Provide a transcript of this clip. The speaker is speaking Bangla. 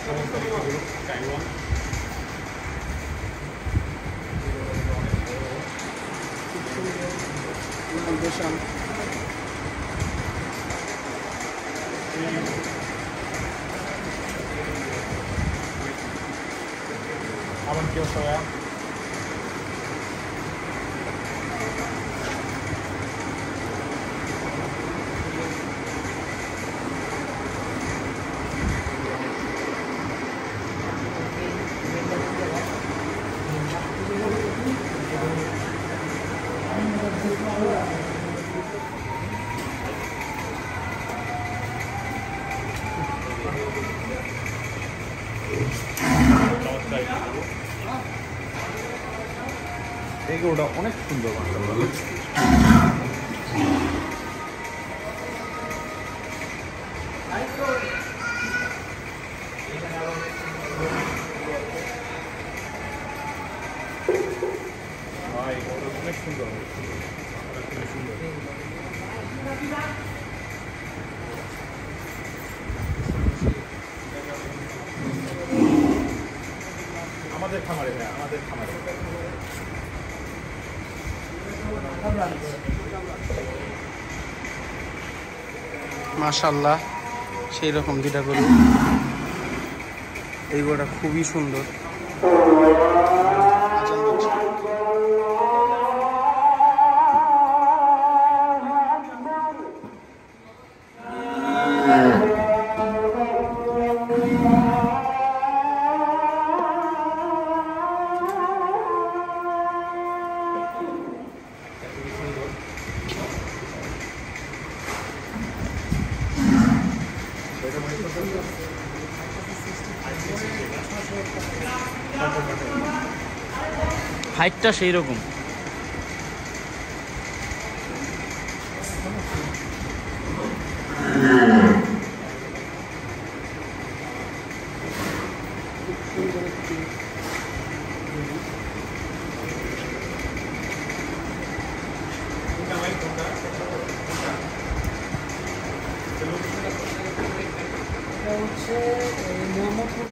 Shahiwal. Aman কি অবস্থা ভাইয়া? এগুলোটা অনেক সুন্দর অনেক সুন্দর আমাদের খামারে ভাই আমাদের খামারে মাশাআল্লাহ সেই রকম দুইটা গরু এই গরুটা খুবই সুন্দর হাইটটা সেই রকম হচ্ছে